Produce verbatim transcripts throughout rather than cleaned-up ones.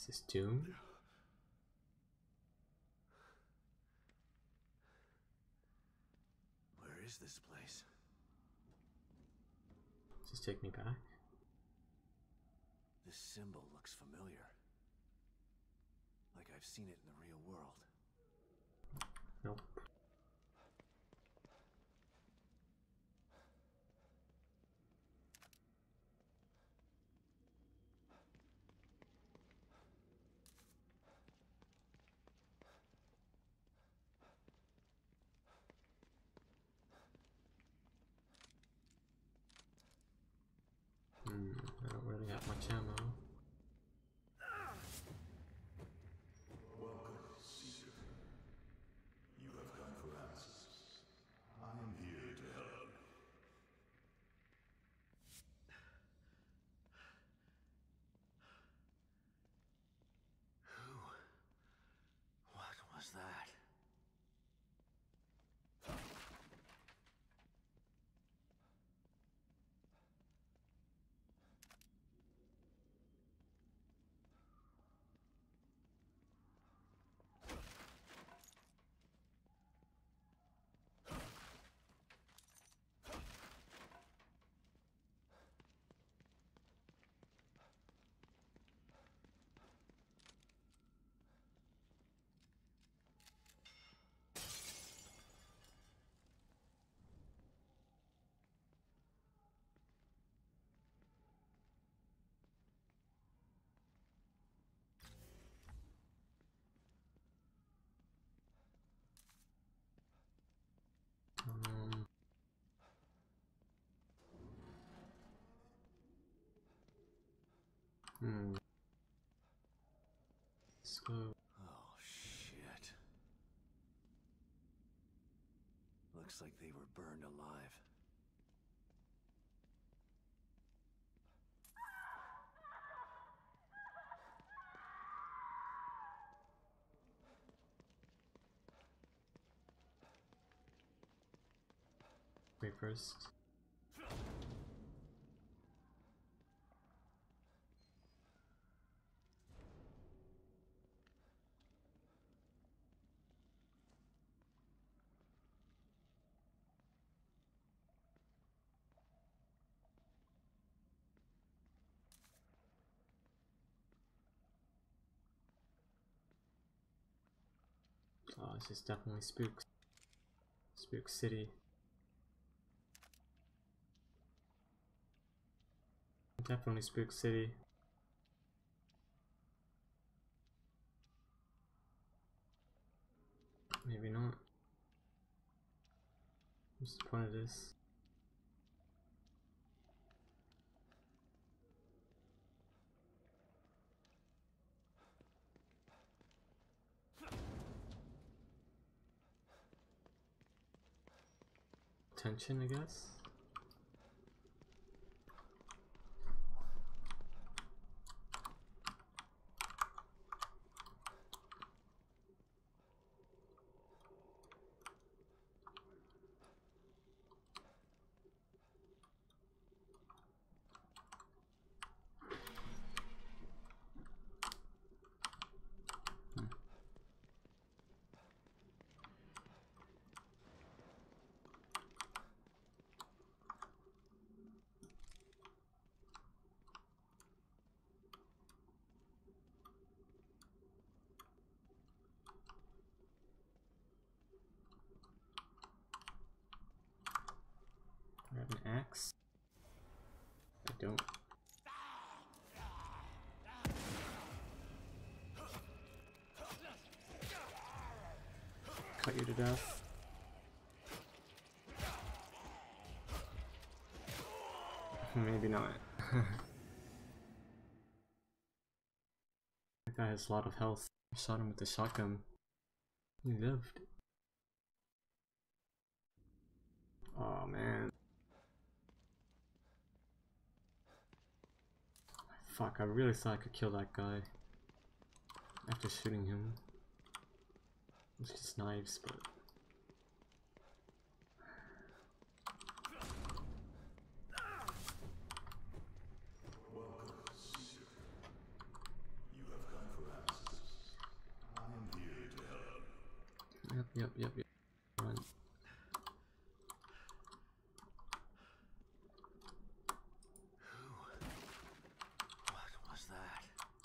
Is this Doom? Where is this place? Just take me back. This symbol looks familiar. Like I've seen it in the real world. Nope. Hmm, I don't really have much ammo. Welcome, Seeker. You have come for answers. I am here to help you. Who? What was that? Um, hmm. Let's go. Oh, shit. Looks like they were burned alive. Wait first. Oh, this is definitely Spook. Spook City. Definitely Spook City. Maybe not. What's the point of this? Tension, I guess? I have an axe. I don't. Cut you to death. Maybe not. That guy has a lot of health. I shot him with the shotgun. He lived. Oh man. Fuck, I really thought I could kill that guy after shooting him. It's just knives, but Welcome, Seeker. You have come for Yep, yep, yep. Run. What was that?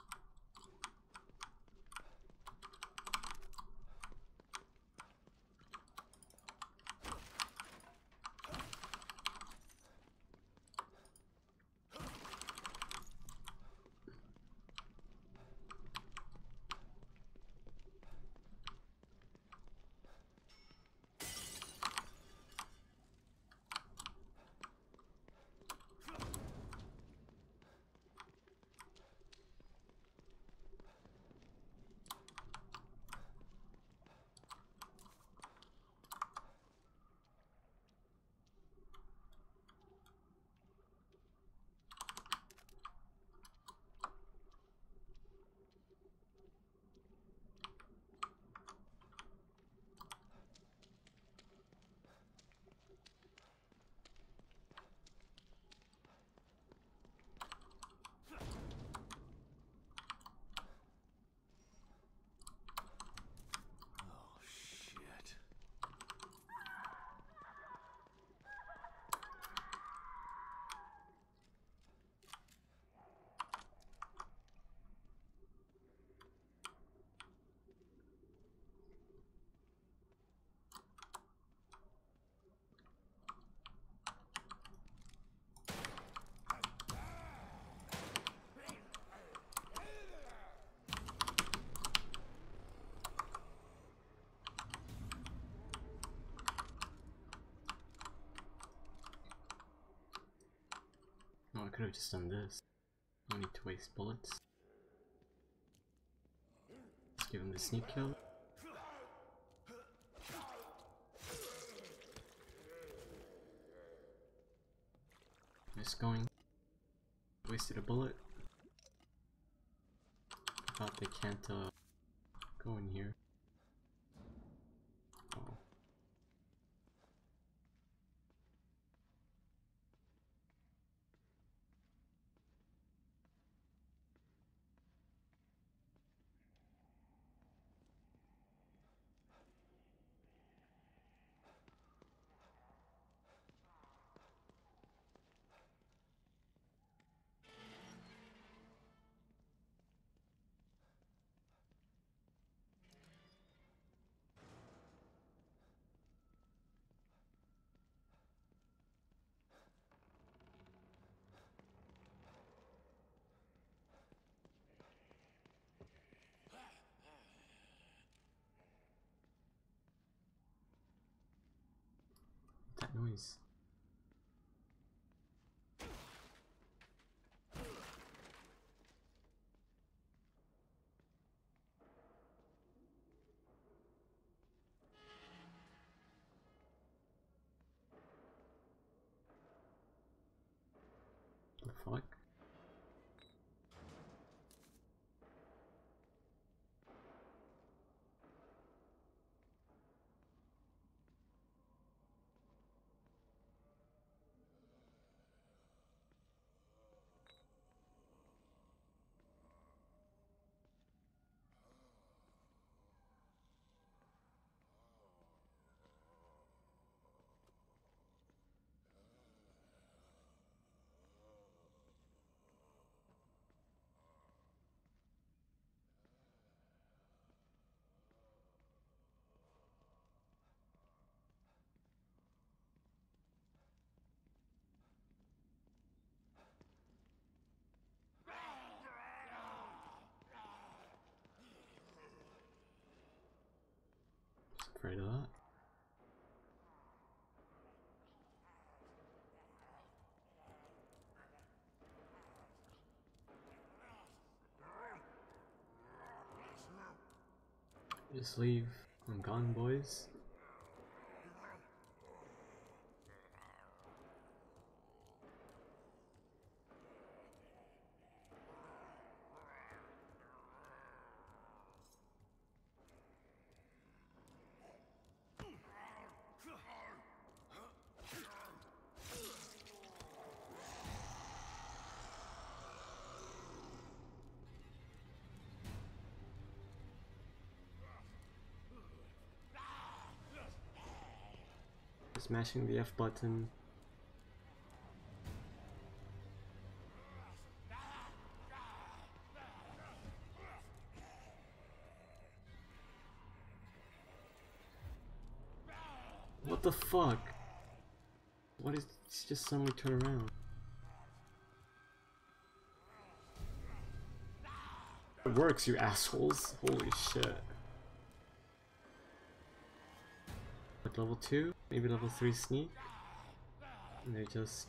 Oh, shit. Oh, I could have just done this. No need to waste bullets. Let's give him the sneak kill. Nice going. Wasted a bullet. I thought they can't uh, go in here. Oh. That noise. The fuck? Just afraid of that. Just leave. I'm gone, boys. Just mashing the F button. What the fuck? What is it's just suddenly turn around? It works, you assholes. Holy shit. Like level two? Maybe level three sneak? And they just...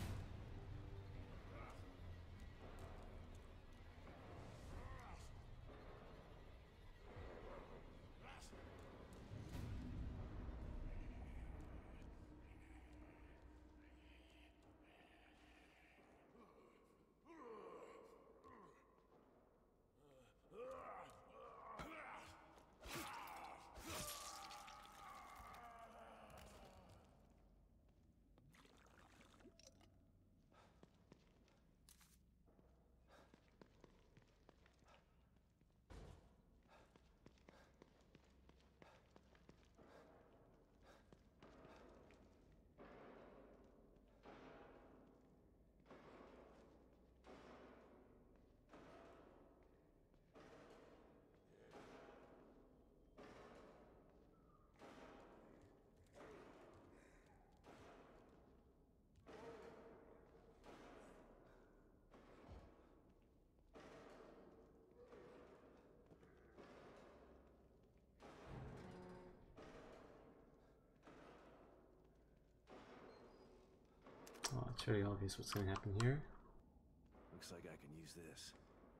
Oh, it's very obvious what's gonna happen here. Looks like I can use this.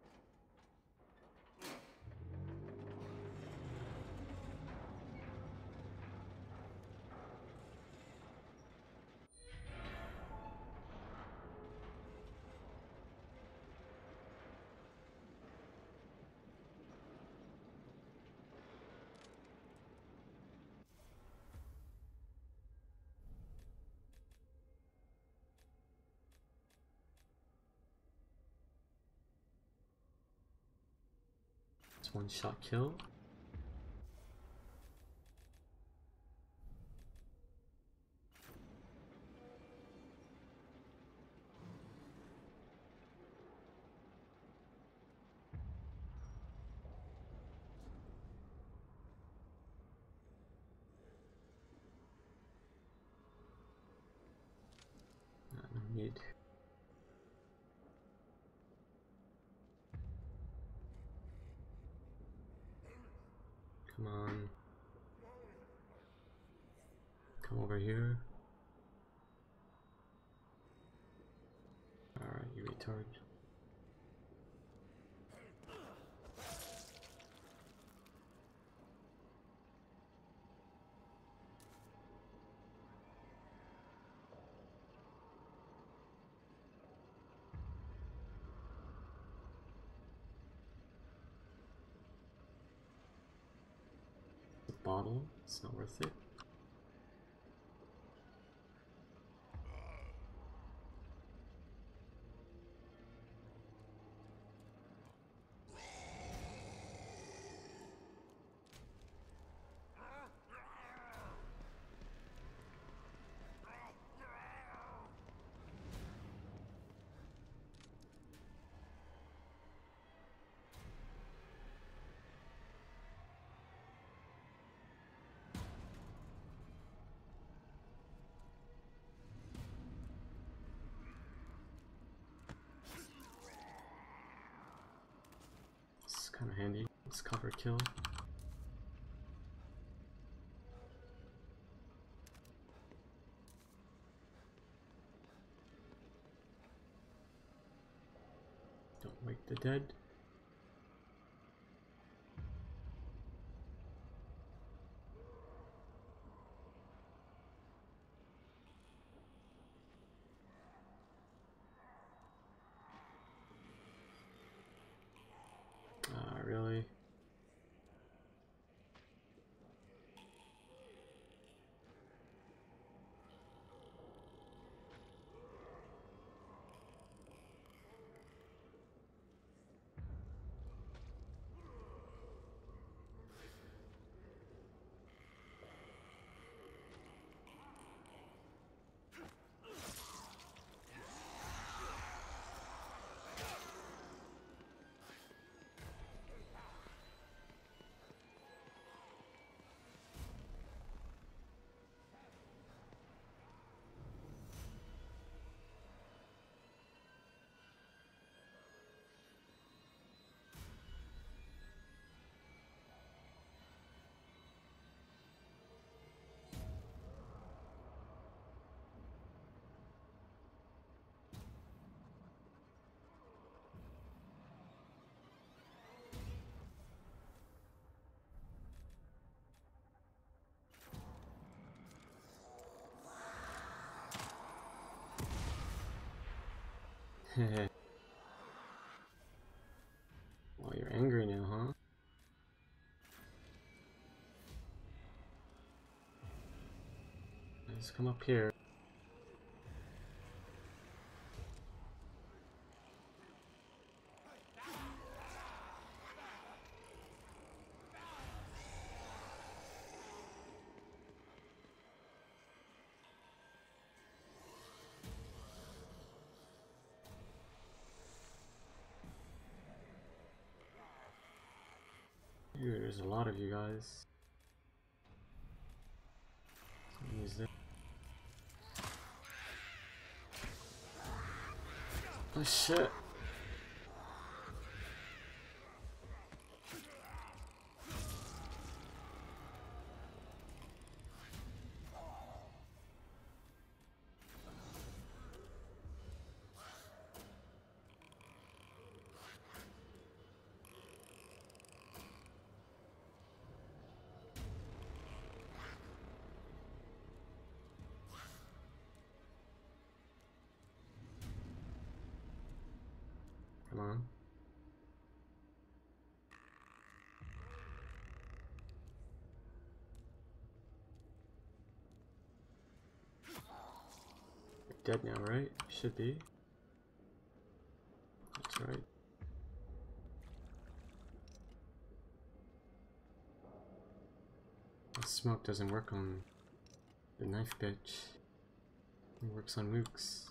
It's one shot kill. No need. Come on. Come over here. Alright, you retard. The bottle, it's not worth it. It's kind of handy. It's cover kill. Don't wake the dead. Ah, really? Well, you're angry now, huh? Let's come up here. Dude, there's a lot of you guys. Use this. Oh shit! Come on. You're dead now, right? Should be. That's right. The smoke doesn't work on the knife bitch. It works on mooks.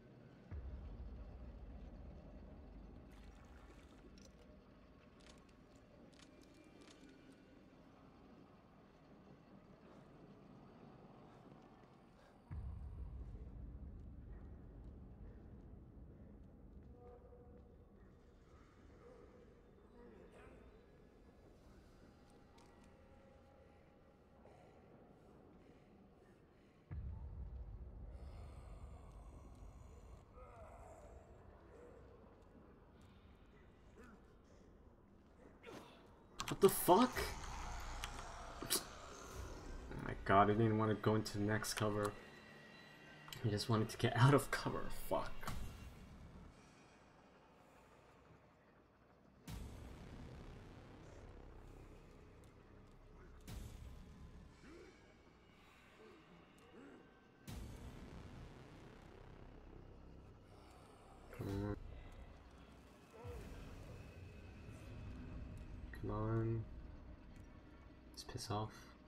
What the fuck? Oh my god, I didn't want to go into the next cover. I just wanted to get out of cover. Fuck. Come on. Come on. Let's piss off.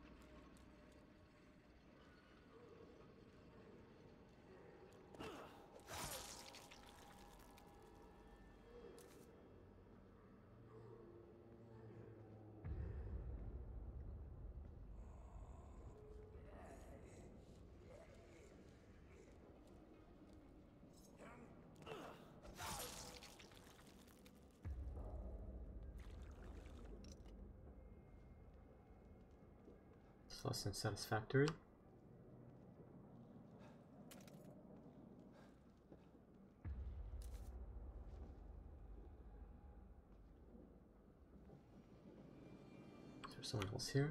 It's less than satisfactory. Is there someone else here?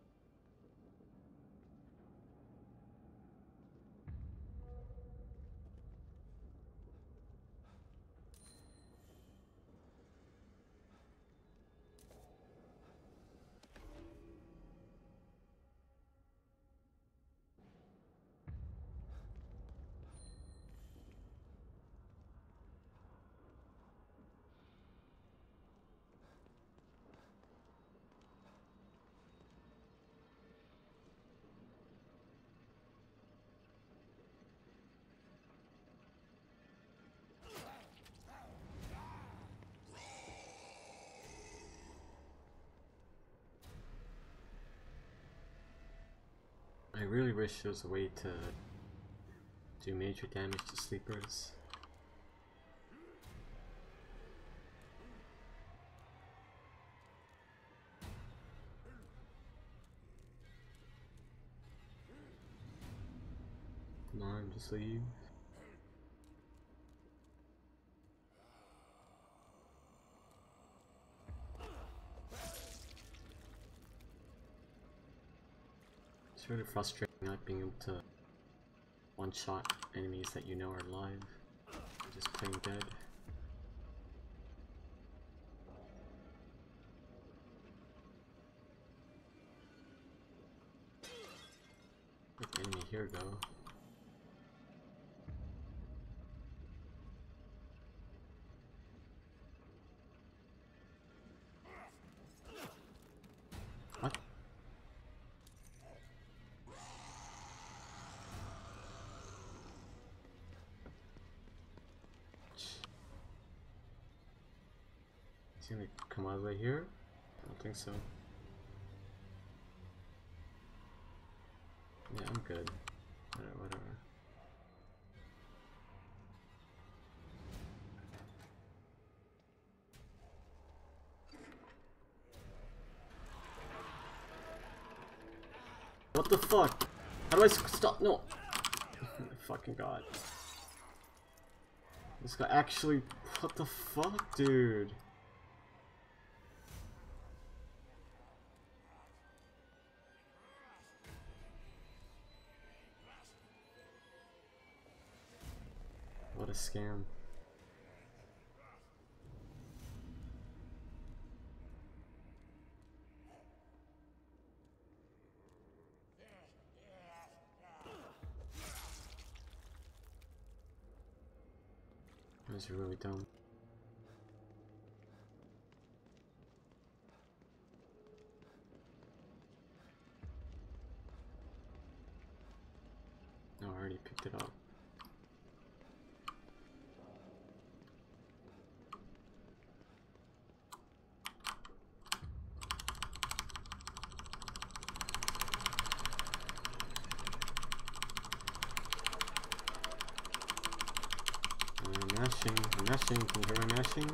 I really wish there was a way to do major damage to sleepers. Come on, just leave. It's really frustrating not being able to one-shot enemies that you know are alive. just plain dead. Where'd the enemy here go? What? Is he gonna come all the way here? I don't think so. Yeah, I'm good. Alright, whatever. What the fuck? How do I stop? No! Oh my fucking god. This guy actually. What the fuck, dude? What a scam. That was really dumb. No, I already picked it up. I'm mashing, I'm mashing, can you hear my mashing?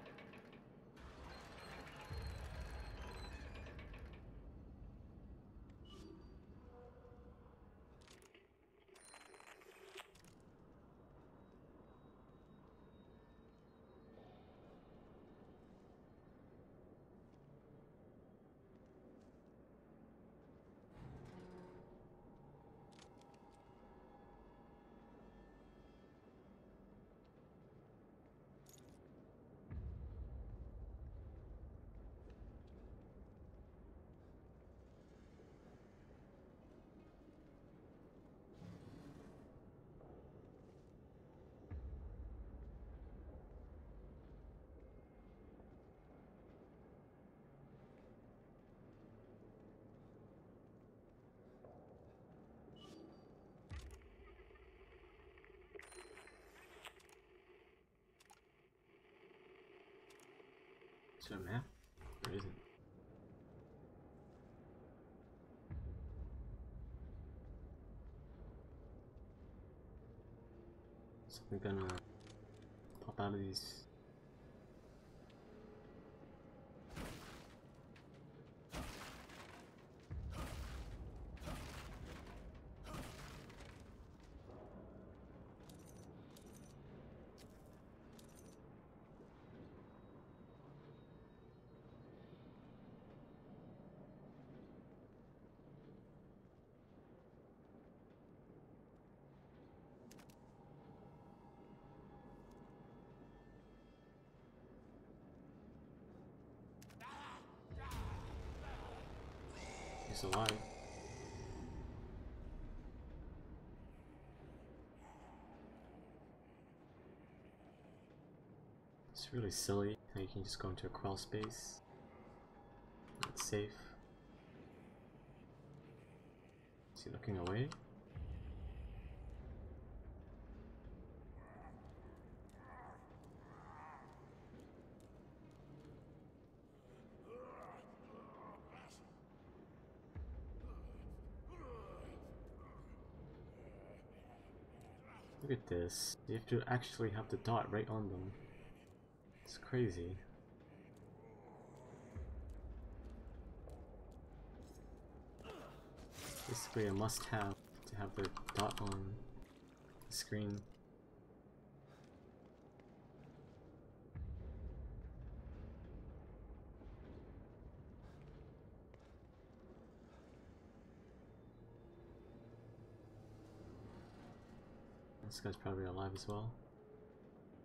Is there a map? Or isn't? Something gonna pop out of these. He's alive. It's really silly how you can just go into a crawl space. It's safe. Is he looking away? Look at this. You have to actually have the dot right on them. It's crazy. Basically a must-have to have the dot on the screen. This guy's probably alive as well.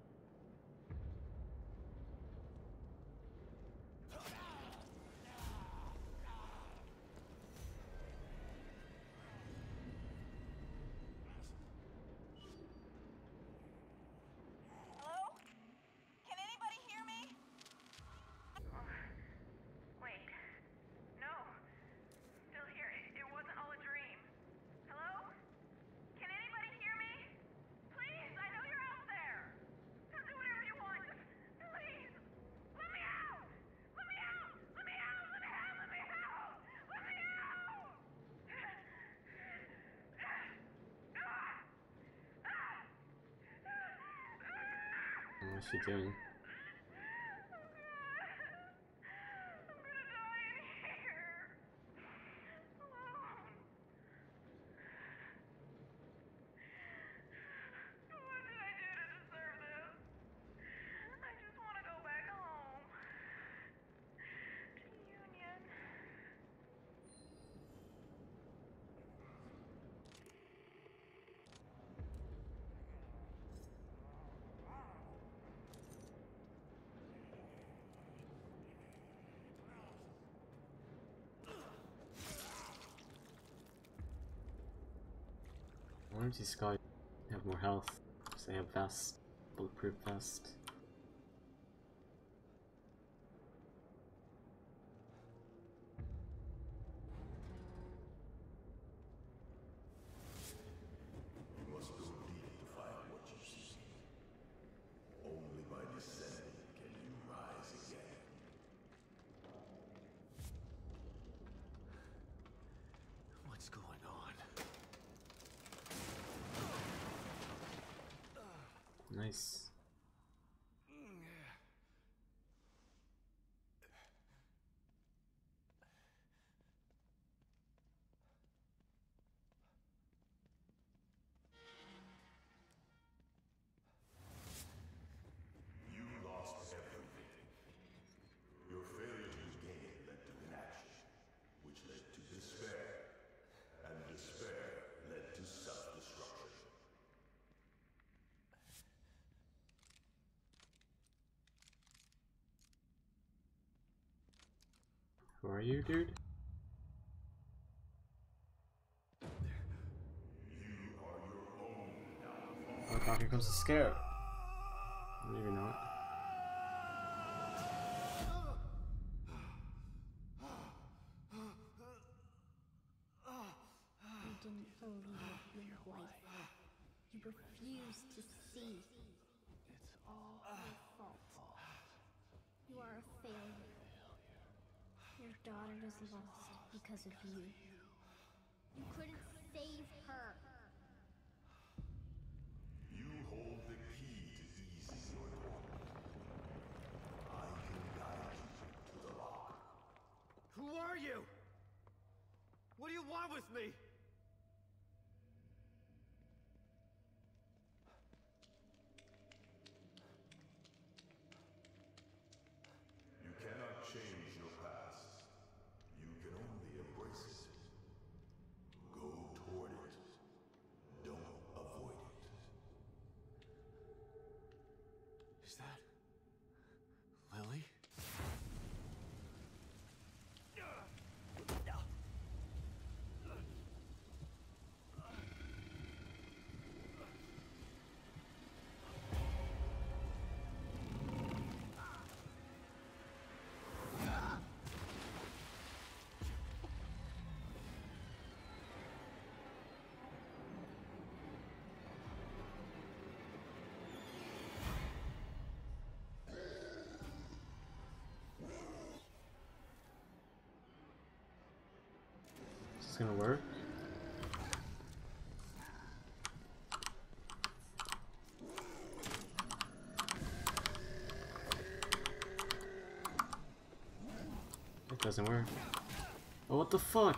What's she doing? Why don't these guys have more health? Because they have vest, bulletproof vest. You must go deep to find what you seek. Only by descending can you rise again. What's going on? Nice. You lost everything. Your failure to gain led to inaction, which led to despair, and despair led to self-destruction. Who are you, dude? You are your own downfall. Oh god, here comes the scare. Maybe not. You didn't believe your wife. You refused to see. It's all Your fault. You are a failure. Your daughter is lost because of you. You couldn't save her. You hold the key to easing your torment. I can guide you to the lock. Who are you? What do you want with me? You cannot change your past. You can only embrace it. Go toward it. Don't avoid it. Is that Lily? Is this gonna work? It doesn't work. Oh, what the fuck?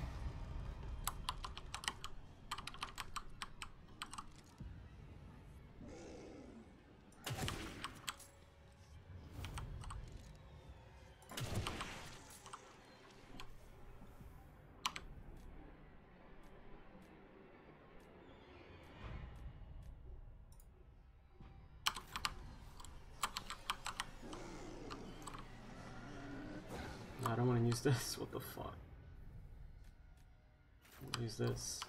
I don't want to use this. What the fuck? Use this.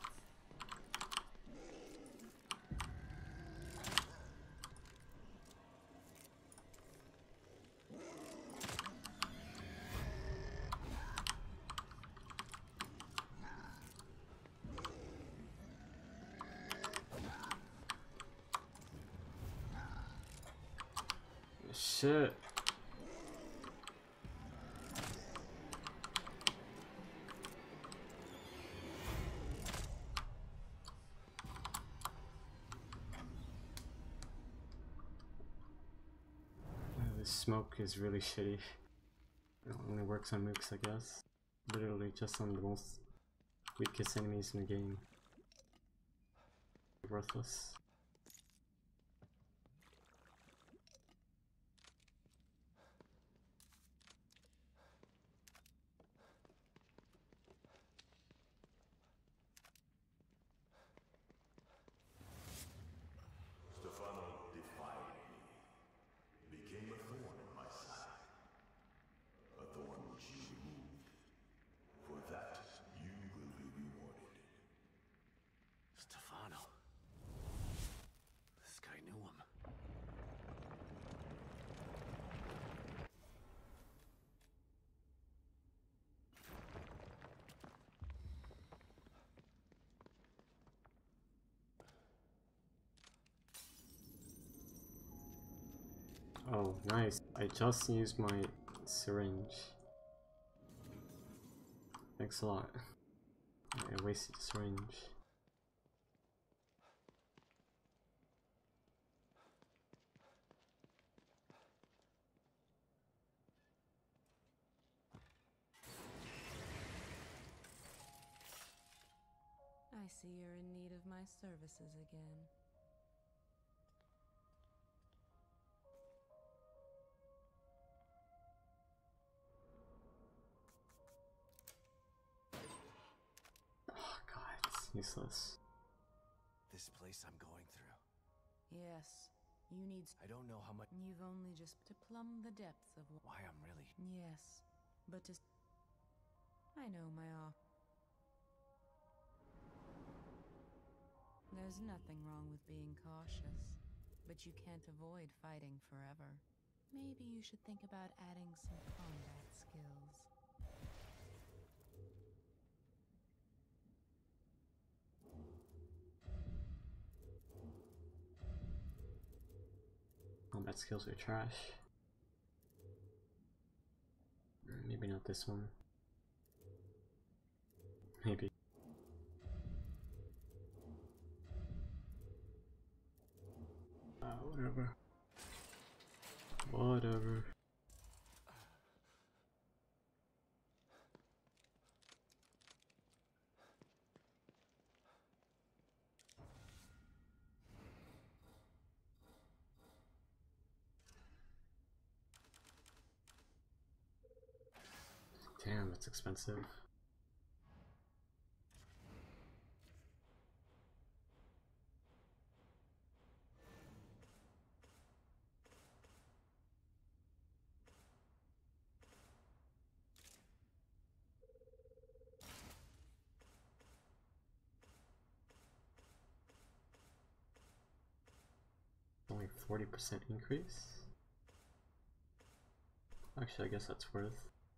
Shit. smoke is really shitty. It only works on mooks, I guess. Literally just on the most weakest enemies in the game. Worthless. Stefano defied me, became a thorn in my side. A thorn which you removed. For that, you will be rewarded. Stefano. This guy knew him. Oh, nice. I just used my syringe. Thanks a lot. I wasted the syringe. I see you're in need of my services again. Oh god, it's useless. This place I'm going through. Yes, you need. I don't know how much. You've only just to plumb the depths of. Why I'm really. Yes, but to. I know my off. There's nothing wrong with being cautious, but you can't avoid fighting forever. Maybe you should think about adding some combat skills. Combat skills are trash. Maybe not this one. Maybe. Uh, whatever. Whatever. Damn, that's expensive. Only forty percent increase? Actually, I guess that's worth.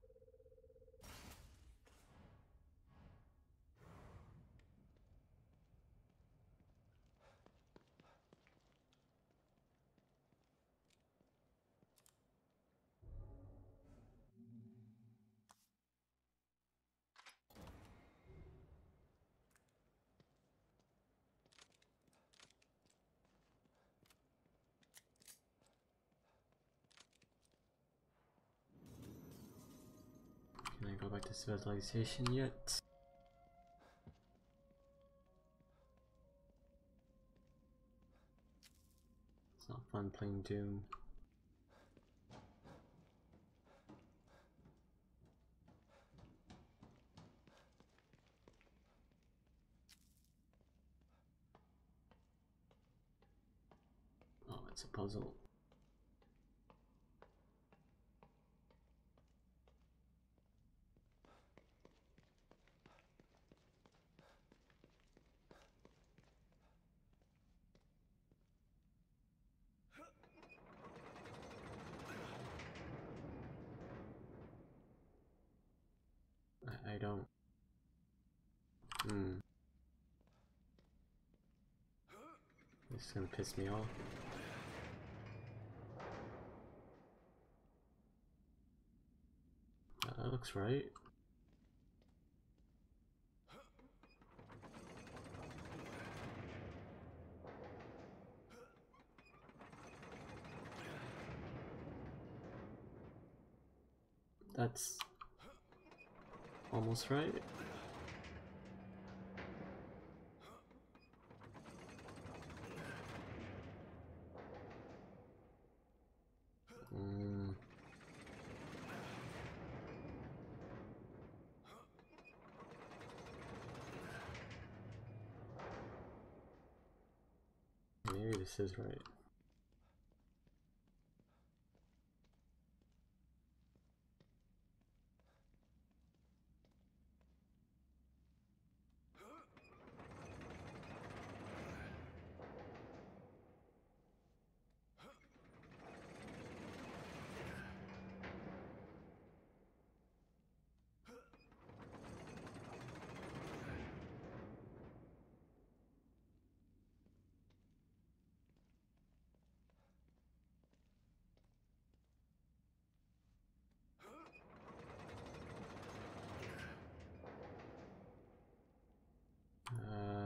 Can I go back to civilization yet? It's not fun playing Doom. Oh, it's a puzzle. I, I don't. Hmm. This is gonna piss me off. That looks right. That's almost right. Mm. Maybe this is right. Uh,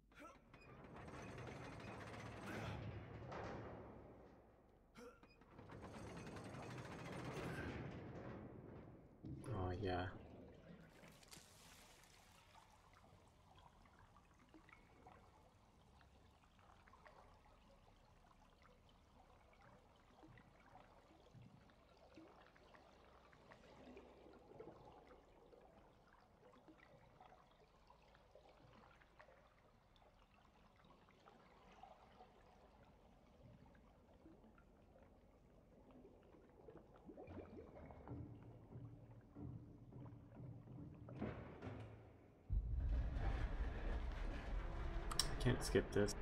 oh yeah. Can't skip this.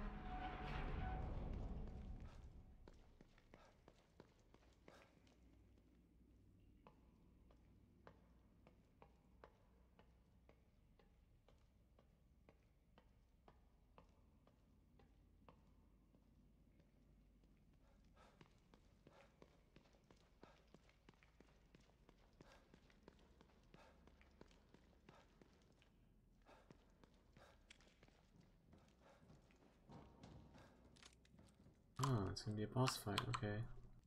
Oh, it's gonna be a boss fight, okay.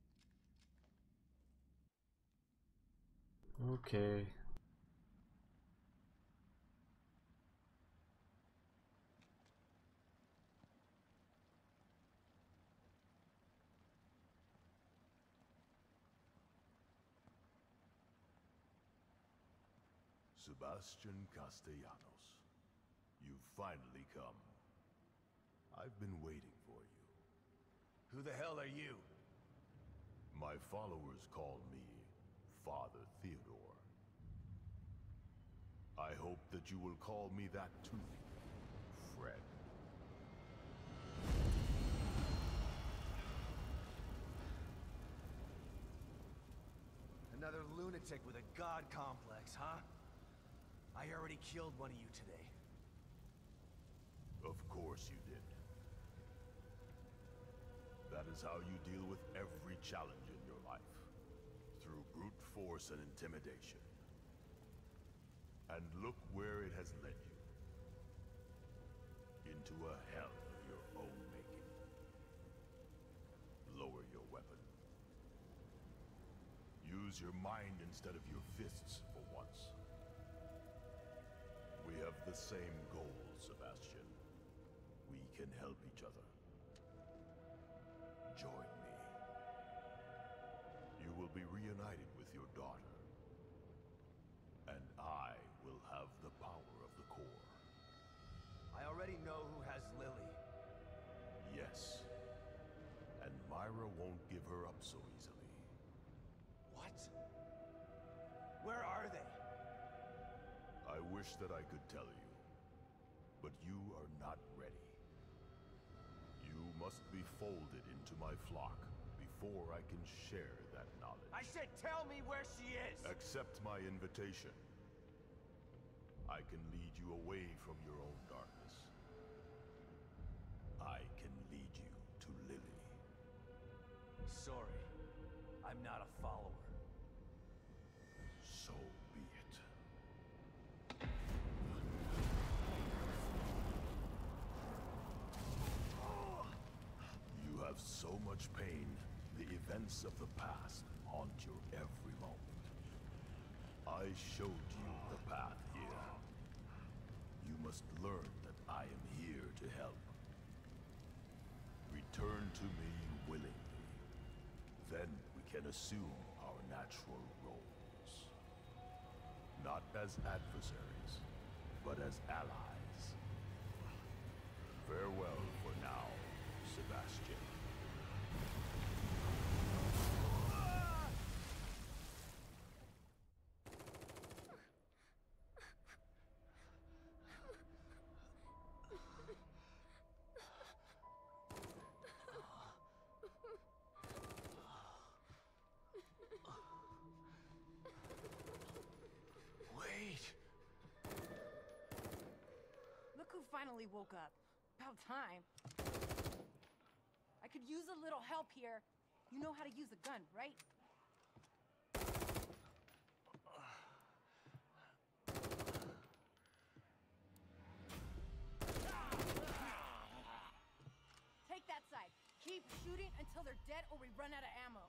Okay. Sebastian Castellanos, you've finally come. I've been waiting for you. Who the hell are you? My followers call me Father Theodore. I hope that you will call me that too, Fred. Another lunatic with a god complex, huh? I already killed one of you today. Of course you did. That is how you deal with every challenge in your life. Through brute force and intimidation. And look where it has led you. Into a hell of your own making. Lower your weapon. Use your mind instead of your fists for once. We have the same goal, Sebastian. We can help each other. Join me. You will be reunited with your daughter. And I will have the power of the core. I already know who has Lily. Yes. And Myra won't give her up so easily. What? Where are they? I wish that I could tell you, but you are not ready. You must be folded into my flock before I can share that knowledge. I said tell me where she is! Accept my invitation. I can lead you away from your own darkness. I can lead you to Lily. Sorry, I'm not a follower. So be it. You have so much pain. The events of the past haunt your every moment. I showed you the path here. You must learn that I am here to help. Return to me willingly. Then we can assume our natural roles. Not as adversaries, but as allies. Farewell for now, Sebastian. Look who finally woke up. About time. I could use a little help here. You know how to use a gun, right? Take that side. Keep shooting until they're dead or we run out of ammo.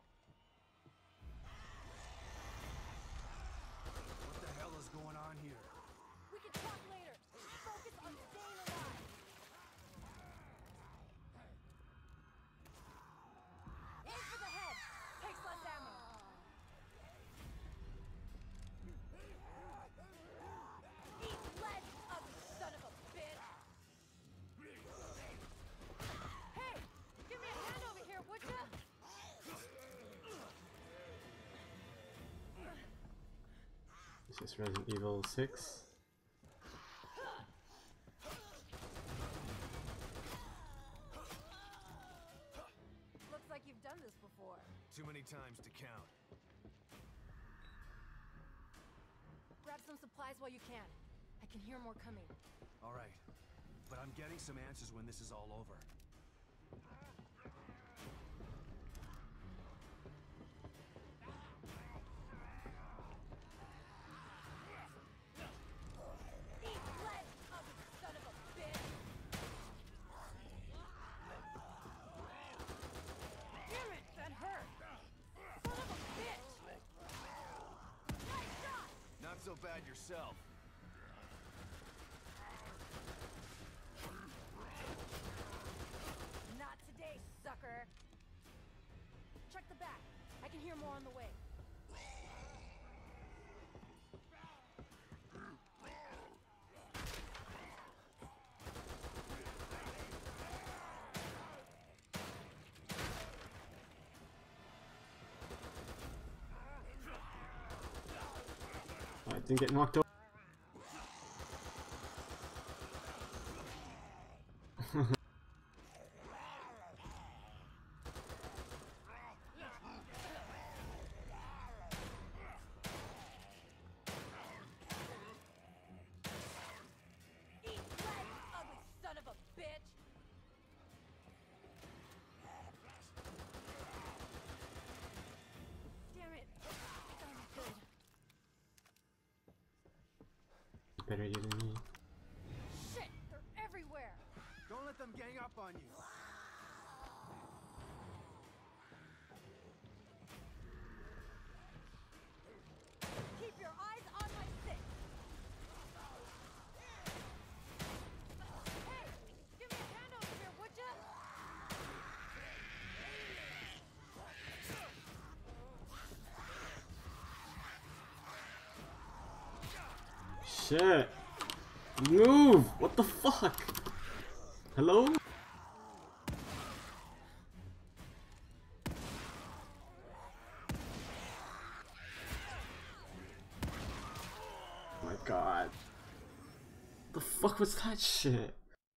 What the hell is going on here? We can talk later. Focus on staying alive. Aim for the head. Takes less ammo. Eat lead, ugly son of a bitch. Hey, give me a hand over here, would ya? This is Resident Evil six. Looks like you've done this before. Too many times to count. Grab some supplies while you can. I can hear more coming. All right, but I'm getting some answers when this is all over. Eat lead, ugly son of a bitch! Damn it, that hurt! Son of a bitch! Nice shot! Not so bad yourself. Not today, sucker! Check the back. I can hear more on the way. I didn't get knocked over. Eat lead, ugly son of a bitch! Damn it. That was good. Better you than me. Shit, they're everywhere! Don't let them gang up on you. Keep your eyes on my six! Hey, give me a hand over here, would ya? Shit! Move! What the fuck? Hello? Oh my god. The fuck was that shit?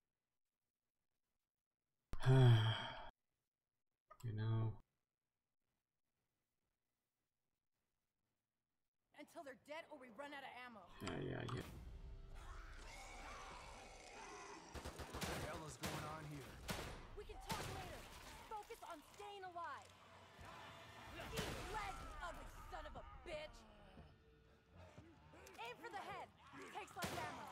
You know. Until they're dead or we run out of ammo. Yeah, yeah, yeah. What the hell is going on here? We can talk later. Focus on staying alive. Eat lead, you ugly son of a bitch. Aim for the head. Takes less ammo.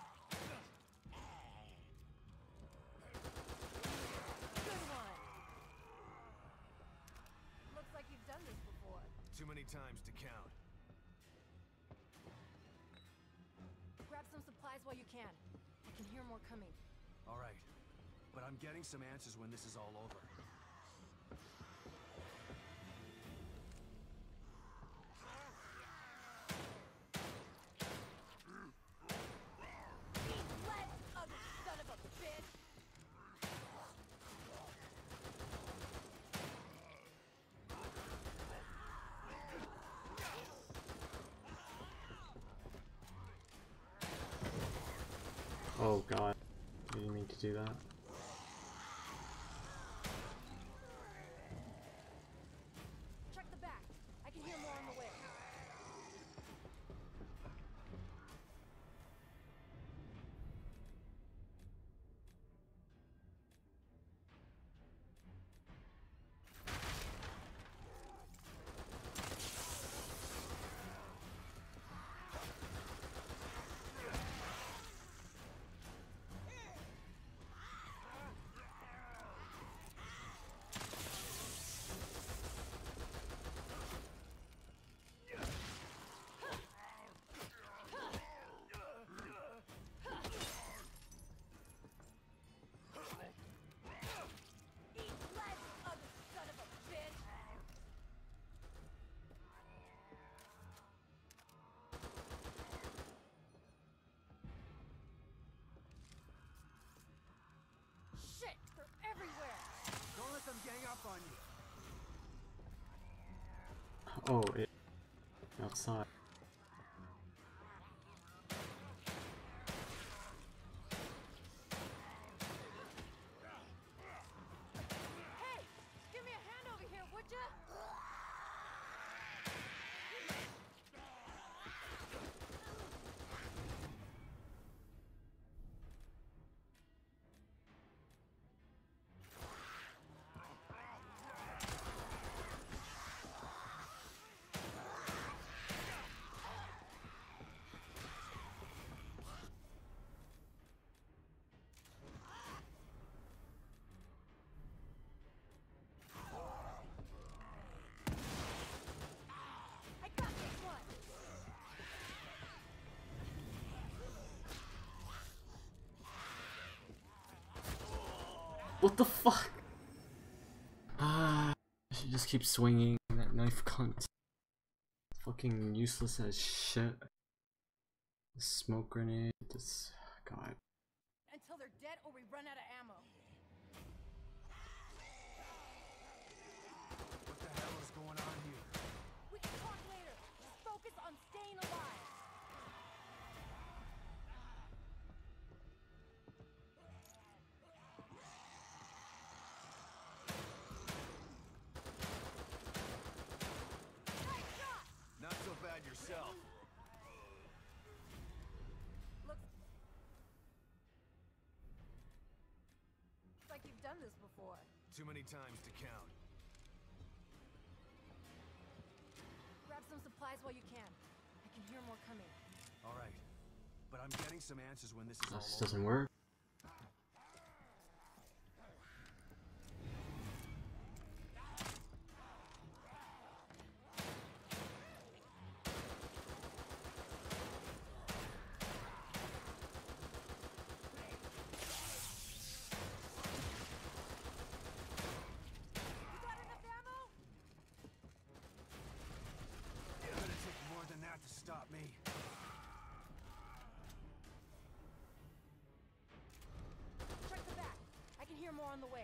Good one. Looks like you've done this before. Too many times to count. supplies while you can. I can hear more coming. All right, but I'm getting some answers when this is all over. Oh god, I didn't mean to do that. Check the back. I can hear more on the way. Shit! They're everywhere! Don't let them gang up on you. Oh, it outside. Hey! Give me a hand over here, would ya? I got this one! What the fuck? Ah, she just keeps swinging that knife cunt. Fucking useless as shit. The smoke grenade, this god. Until they're dead or we run out of ammo. What the hell is going on here? We can talk later. Just focus on staying alive. Nice shot! Not so bad yourself. Looks like you've done this before. Too many times to count. Grab some supplies while you can. I can hear more coming. All right, but I'm getting some answers when this is all This over. doesn't work. You got enough ammo? It's gonna take more than that to stop me. Check the back. I can hear more on the way.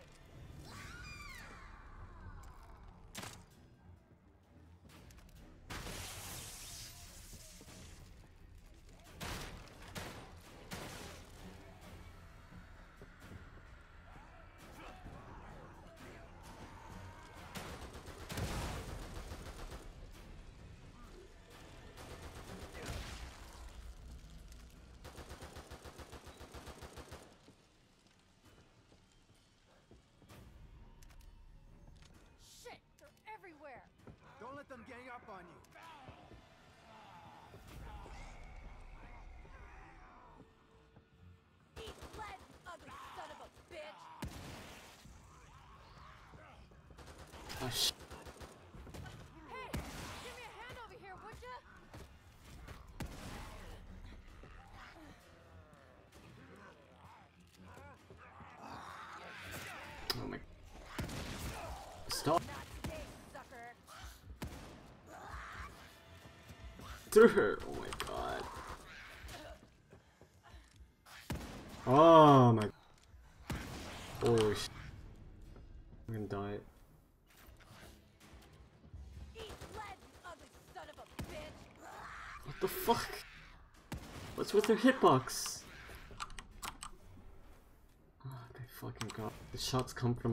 Shit! They're everywhere! Don't let them gang up on you. Eat lead, ugly son of a bitch! Oh sh. Hey! Give me a hand over here, would ya? stop. Not today, sucker. Through her. Oh my god. Oh my. Oh sh. I'm gonna die. Eat lead, you ugly son of a bitch. What the fuck? What's with their hitbox? Oh, they fucking got. The shots come from.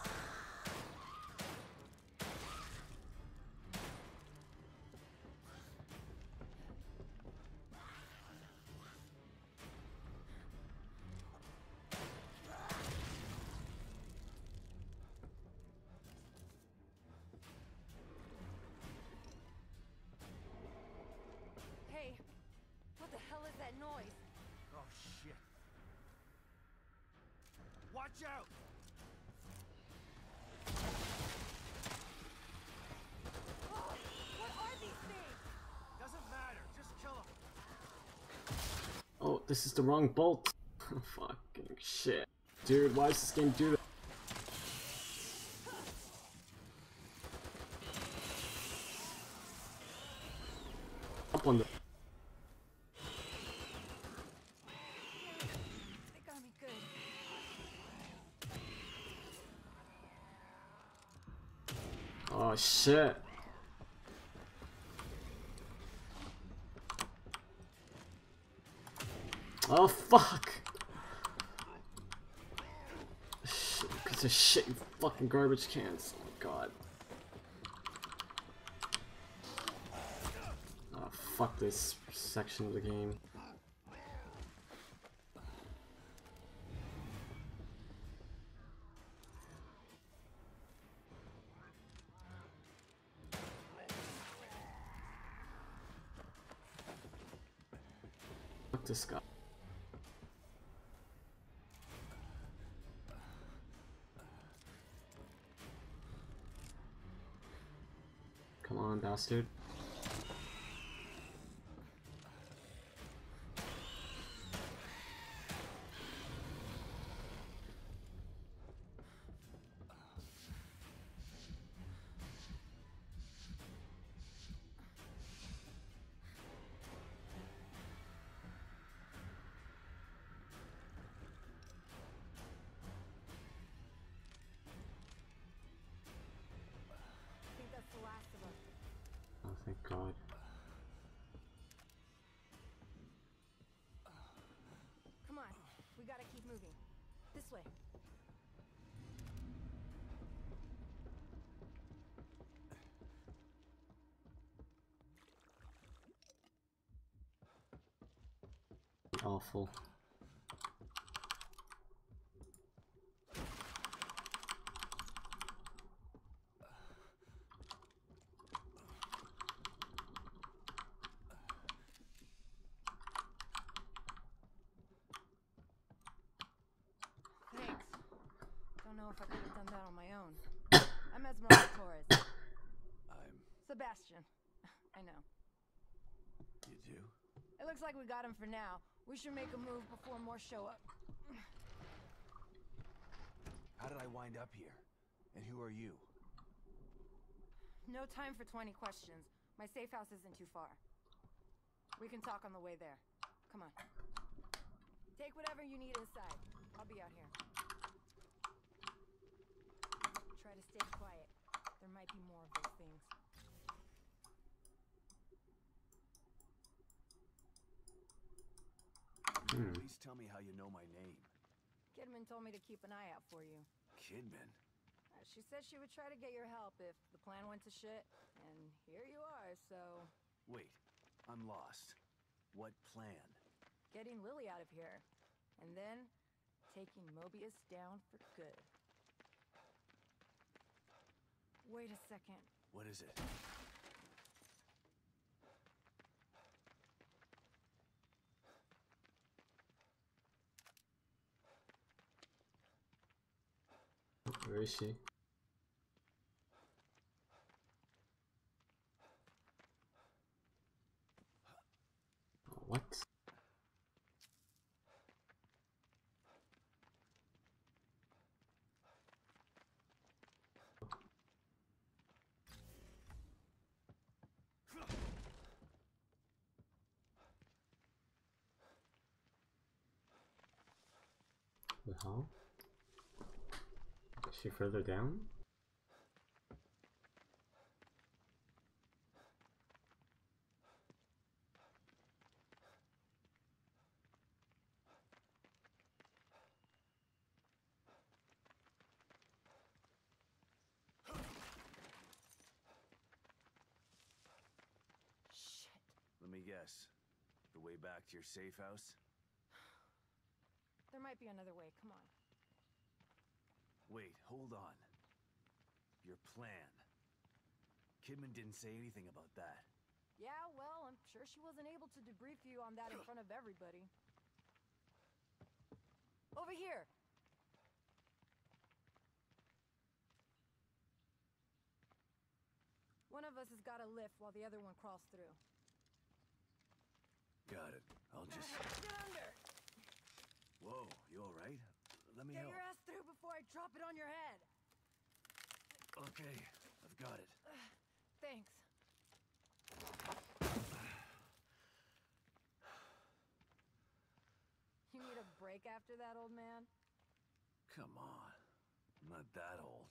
Hey, what the hell is that noise? Oh shit. Watch out! Oh, what are these things? Doesn't matter, just kill him. Oh, this is the wrong bolt. Fucking shit. Dude, why does this game do that? Up on the. They got me good. Oh shit. Oh fuck. Shit, piece of shit, you fucking garbage cans. Oh my god. Oh fuck this section of the game. Fuck this guy. Come on, bastard. I think that's the last of them. Oh, thank god. Come on, we gotta keep moving. This way. Awful. Thanks. Don't know if I could have done that on my own. I'm Esmeralda Torres. I'm... Sebastian. I know. You do? It looks like we got him for now. We should make a move before more show up. How did I wind up here? And who are you? No time for twenty questions. My safe house isn't too far. We can talk on the way there. Come on. Take whatever you need inside. I'll be out here. Try to stay quiet. There might be more of those things. Hmm. Please tell me how you know my name. Kidman told me to keep an eye out for you. Kidman? Uh, She said she would try to get your help if the plan went to shit, and here you are, so... Wait, I'm lost. What plan? Getting Lily out of here, and then taking Mobius down for good. Wait a second. What is it? Where is she? What? hell? Is she further down? Let me guess. The way back to your safe house? There might be another way, come on. Wait, hold on. Your plan. Kidman didn't say anything about that. Yeah, well, I'm sure she wasn't able to debrief you on that in front of everybody. Over here! One of us has got a lift while the other one crawls through. Got it. I'll just... Get under! Whoa, you alright? Let me Get help. your ass through before I drop it on your head! Okay, I've got it. Thanks. You need a break after that, old man? Come on. I'm not that old.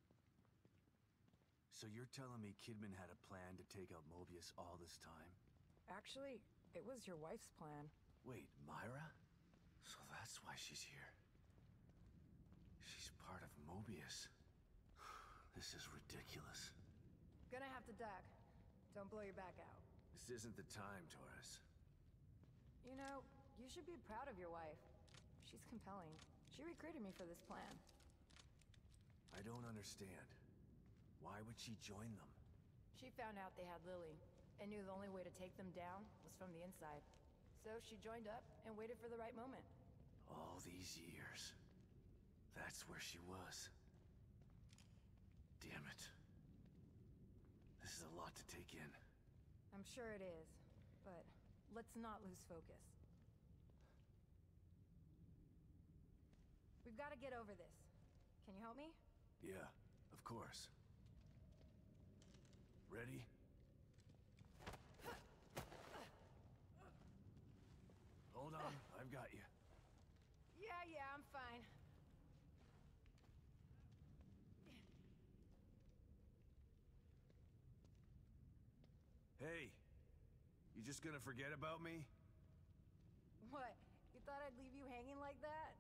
So you're telling me Kidman had a plan to take out Mobius all this time? Actually, it was your wife's plan. Wait, Myra? So that's why she's here. She's part of Mobius. This is ridiculous. Gonna have to duck. Don't blow your back out. This isn't the time, Torres. You know, you should be proud of your wife. She's compelling. She recruited me for this plan. I don't understand. Why would she join them? She found out they had Lily, and knew the only way to take them down was from the inside. So she joined up and waited for the right moment. All these years. That's where she was. Damn it. This is a lot to take in. I'm sure it is, but let's not lose focus. We've got to get over this. Can you help me? Yeah, of course. Ready? Hold on, I've got you. Yeah, yeah, I'm fine. Hey, you just gonna forget about me? What? You thought I'd leave you hanging like that?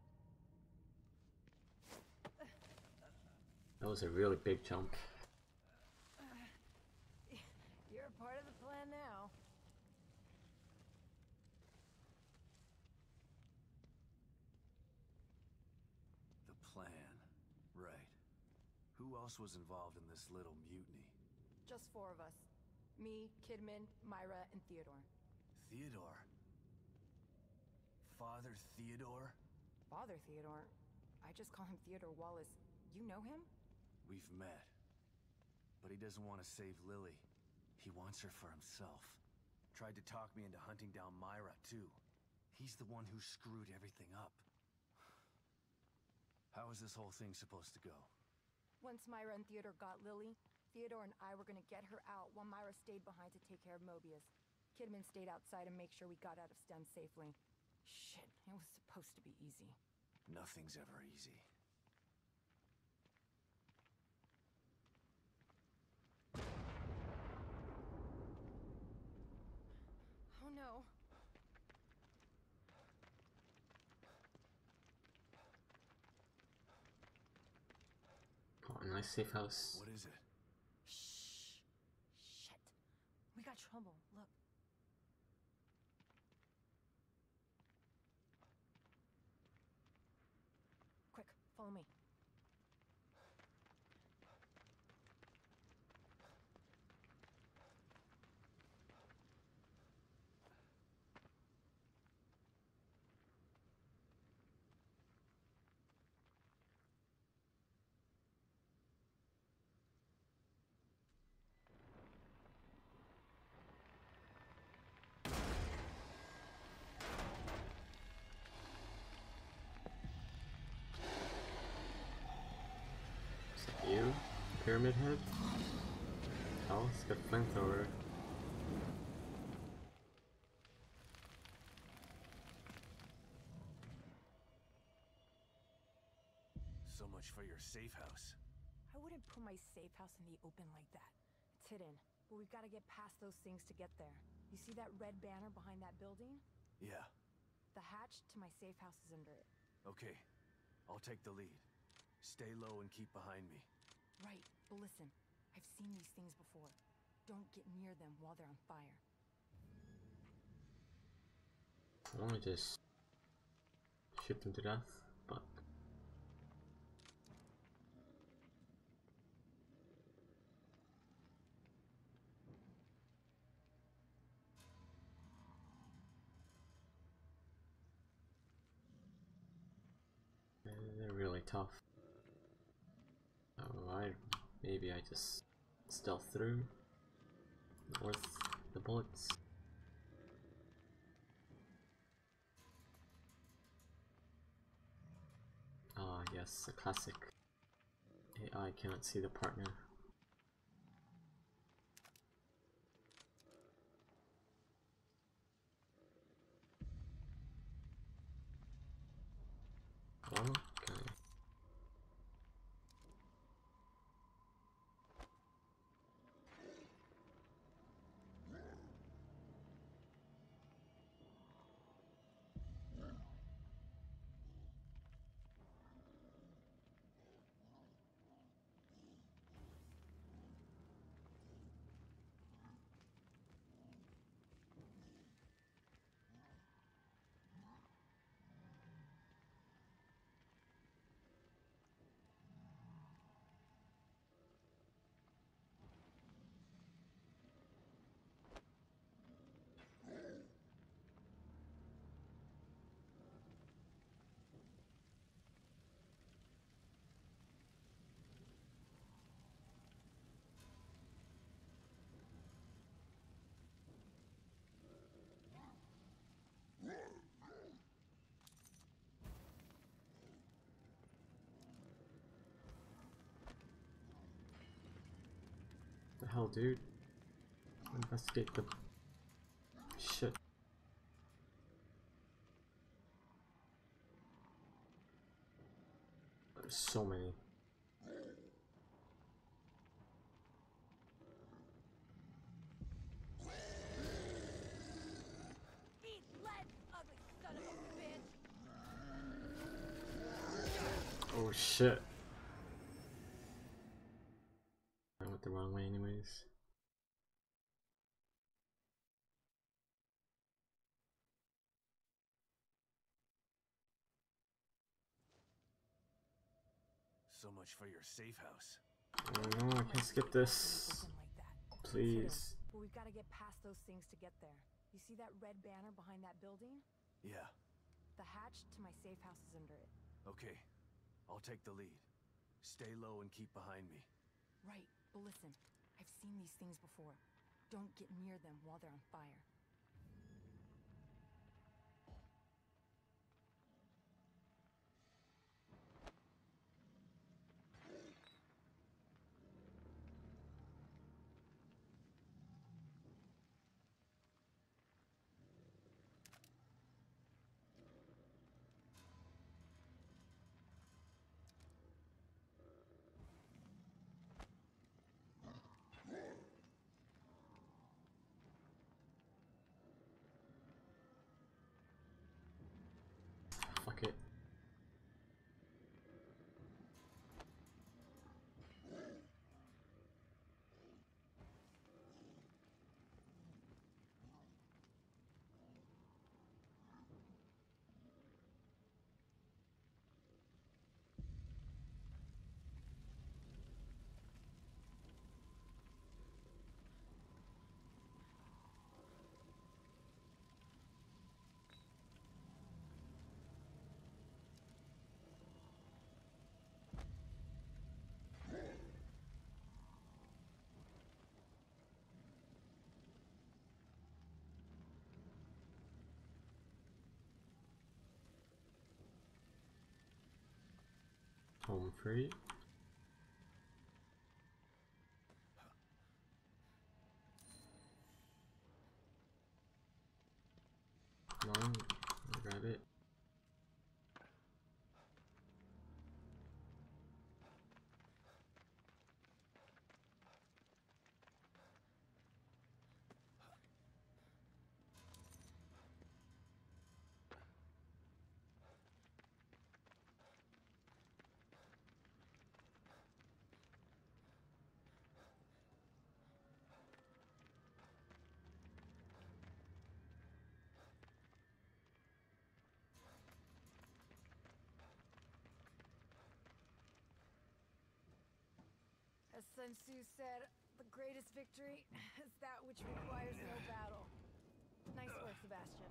That was a really big jump. You're a part of the plan now. The plan. Right. Who else was involved in this little mutiny? Just four of us. Me, Kidman, Myra, and Theodore. Theodore? Father Theodore? Father Theodore? I just call him Theodore Wallace. You know him? We've met. But he doesn't want to save Lily. He wants her for himself. Tried to talk me into hunting down Myra, too. He's the one who screwed everything up. How is this whole thing supposed to go? Once Myra and Theodore got Lily, Theodore and I were gonna get her out while Myra stayed behind to take care of Mobius. Kidman stayed outside and make sure we got out of STEM safely. Shit, it was supposed to be easy. Nothing's ever easy. Oh no. Oh, nice safe house. What is it? Shh. Shit. We got trouble. Look. Quick, follow me. You? Pyramid Head? Oh, it's got flamethrower. So much for your safe house. I wouldn't put my safe house in the open like that. It's hidden, but we've got to get past those things to get there. You see that red banner behind that building? Yeah. The hatch to my safe house is under it. Okay. I'll take the lead. Stay low and keep behind me. Right, but listen. I've seen these things before. Don't get near them while they're on fire. I want to just shoot them to death, but they're really tough. Oh, I maybe I just stealth through. Worth the bullets. Ah, yes, a classic. A I cannot see the partner. Okay. The hell, dude? Investigate the shit. There's so many. Eat lead, ugly son of a bitch! Oh shit. I went the wrong way anyways. So much for your safe house. Oh no, I can't skip this. Open like that. Please. But we've got to get past those things to get there. You see that red banner behind that building? Yeah. The hatch to my safe house is under it. Okay. I'll take the lead. Stay low and keep behind me. Right, but listen. I've seen these things before. Don't get near them while they're on fire. Fuck it. Home free. Come on, grab it. Sun Tzu said, the greatest victory is that which requires no battle. Nice work, Sebastian.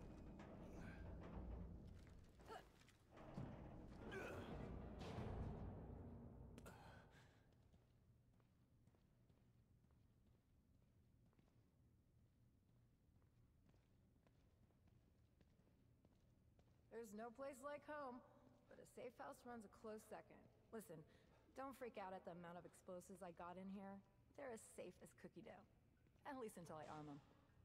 There's no place like home, but a safe house runs a close second. Listen, don't freak out at the amount of explosives I got in here. They're as safe as cookie dough. At least until I arm them.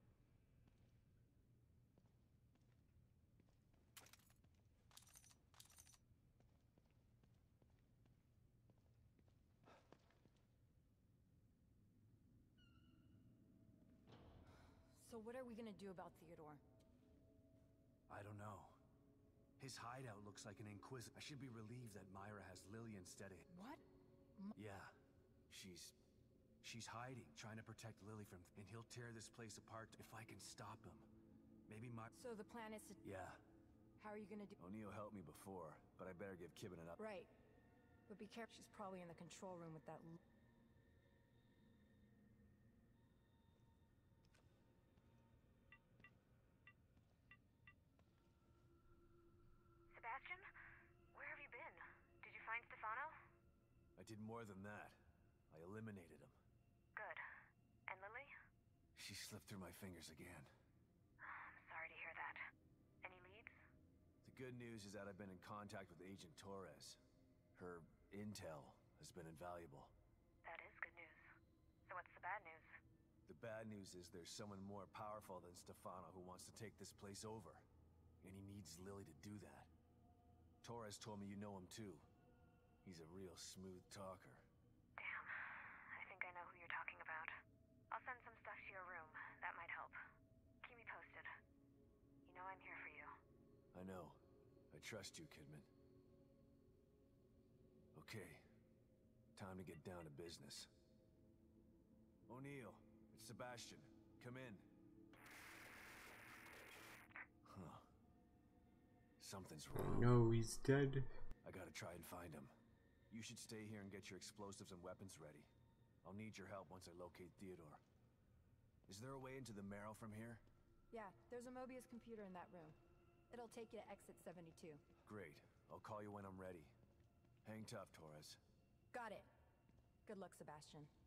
So what are we gonna do about Theodore? I don't know. His hideout looks like an Inquisitor. I should be relieved that Myra has Lily instead of... What? Yeah. She's... She's hiding, trying to protect Lily from... And he'll tear this place apart if I can stop him. Maybe my... So the plan is to... Yeah. How are you gonna do... O'Neill helped me before, but I better give Kibben an up... Right. But be careful, she's probably in the control room with that... l- Sebastian? Where have you been? Did you find Stefano? I did more than that. I eliminated him. Good. And Lily? She slipped through my fingers again. I'm sorry to hear that. Any leads? The good news is that I've been in contact with Agent Torres. Her intel has been invaluable. That is good news. So what's the bad news? The bad news is there's someone more powerful than Stefano who wants to take this place over. And he needs Lily to do that. Torres told me you know him too. He's a real smooth talker. Damn. I think I know who you're talking about. I'll send some stuff to your room. That might help. Keep me posted. You know I'm here for you. I know. I trust you, Kidman. Okay. Time to get down to business. O'Neill, it's Sebastian. Come in. Huh. Something's wrong. No, he's dead. I gotta try and find him. You should stay here and get your explosives and weapons ready. I'll need your help once I locate Theodore. Is there a way into the Marrow from here? Yeah, there's a Mobius computer in that room. It'll take you to exit seventy-two. Great. I'll call you when I'm ready. Hang tough, Torres. Got it. Good luck, Sebastian.